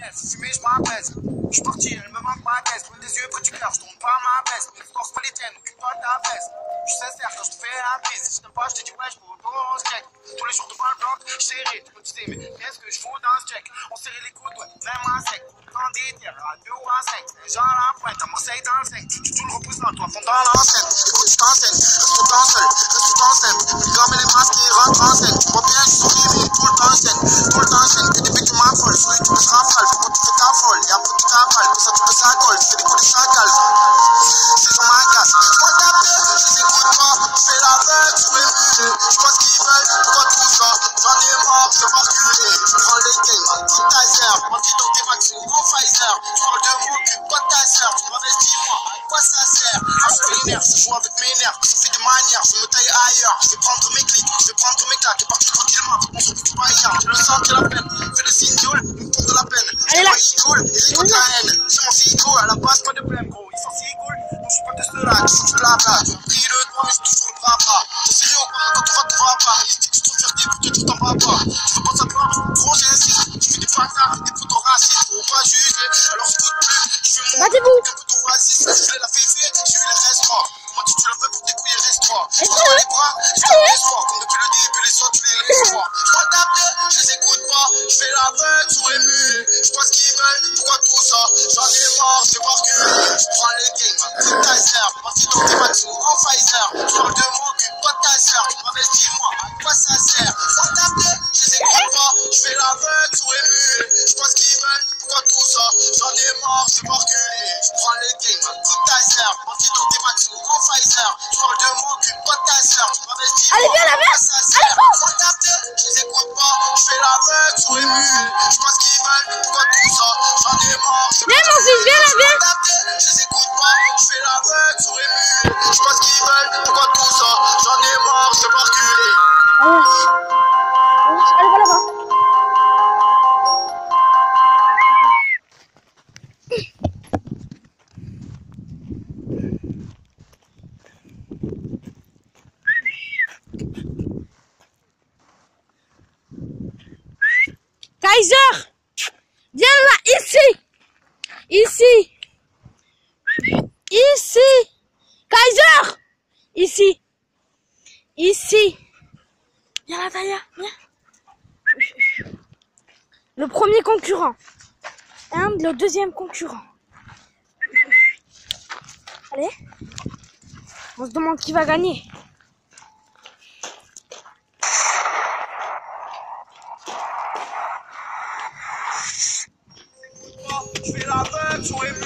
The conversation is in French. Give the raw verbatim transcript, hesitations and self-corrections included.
finesse, fumée, je m'apaise. Je suis parti, elle me manque ma caisse. Loin des yeux près du cœur, je tourne pas ma veste. Mes forces pas les tiennes, occupe pas ta veste. Je suis sincère quand je te fais un bise. Si je t'aime pas, je te dis ouais, je pour ton check. Tous les jours devant le bloc, chérie, tu me disais, mais qu'est-ce que je fous dans ce check? On serrait les coudes, ouais, même à sec. Prends des tiers à deux ou à cinq. Genre la pointe, à Marseille dans le sec. Tu tu le repousses dans toi, fond dans l'enceinte. Écoute, je t'enseigne, reste tout le temps seul, reste tout le temps simple. Les grammes et les masques qui rentrent en scène. Tu vois bien, je souris, mais tout le temps chaîne. Tout le temps chaîne, que des pics qui m'affolent. Sur les trucs, je rafale, faut pas que tu fais ta folle. Y'a pas de cavale, que ça te fait sa colle. C'est des coups de chacal. C'est sur ma glace. Moi taper, je les écoute pas. Je fais la fête sur les musées. Je vois ce qu'ils veulent, pourquoi tout ça? J'en ai marre, je vais reculer. Je prends les games, un petit taser. Anti-Doctemax, niveau Pfizer. Je parle de mon cul, pas de taser. Tu m'investis, moi, à quoi ça sert? Je suis vénère, ça joue avec mes nerfs. Ça fait de manière, je me taille ailleurs. Je vais prendre mes clics, je vais prendre mes claques. Et partir tranquillement, on s'occupe pas hier. Je le sens, j'ai la peine. Fais le signe d'Yol, il me tourne de la peine. Allez là. Il coule, il récolte la haine. C'est mon cigo, à la base, pas de blême, gros. Ils sont si cool, donc je suis pas de cela. Tu fous du blabla. Tu as pris le doigt, mais je te fous le bras bas. T'es sérieux ou pas? Quand tu vas, tu vas pas. Il se dit que je trouve fierté pour que tu t'en vas pas. Tu veux pas savoir, gros, j'insiste. Je fais des bâtards, des photos racistes. Faut pas juger, alors je coûte plus. Je fais mon Battez-vous. un bouton raciste. Je l'ai la fait fait, j'ai eu les restes-moi. Comment tu te la veux pour tes couilles, reste-toi. Je prends pas les bras, je fais l'espoir. Comme depuis le début, les autres, tu les laisses moi. Je prends ta tête, je les écoute pas. Je fais la fête sur les murs. Je vois ce qu'ils veulent, pourquoi tout ça? J'en ai marre, c'est pas que je prends les games, un petit taser. Anti-Doctemax ou en Pfizer. Je parle de mon cul, pas de taser. Tu m'investis, moi, à quoi ça sert? Je prends ta tête, je les écoute pas. Je fais la fête sur les murs. Je vois ce qu'ils veulent, pourquoi tout ça? J'en ai marre, c'est pas que je prends les games, un petit taser. Anti-Doctemax ou en Pfizer. Je parle de mon cul, pas de taser. Tu m'investis, Allez, moi, viens, à la quoi merde. ça sert? Je prends ta tête, je les écoute pas. Je fais la fête sur les murs. Je vois ce qu'ils veulent, pourquoi tout ça? J'en ai marre, c'est Viens, mon fils, viens là, viens. je les écoute pas, je fais la fête sur les murs. Je vois ce qu'ils veulent, pourquoi tout ça? J'en ai marre, c'est pas reculé. Allez, allez, va là-bas. Kaiser, viens là, ici, ici, ici, Kaiser, ici, ici, viens là, Taya, viens. Le premier concurrent, un, le deuxième concurrent. Allez, on se demande qui va gagner. Je fais la fête sur les murs.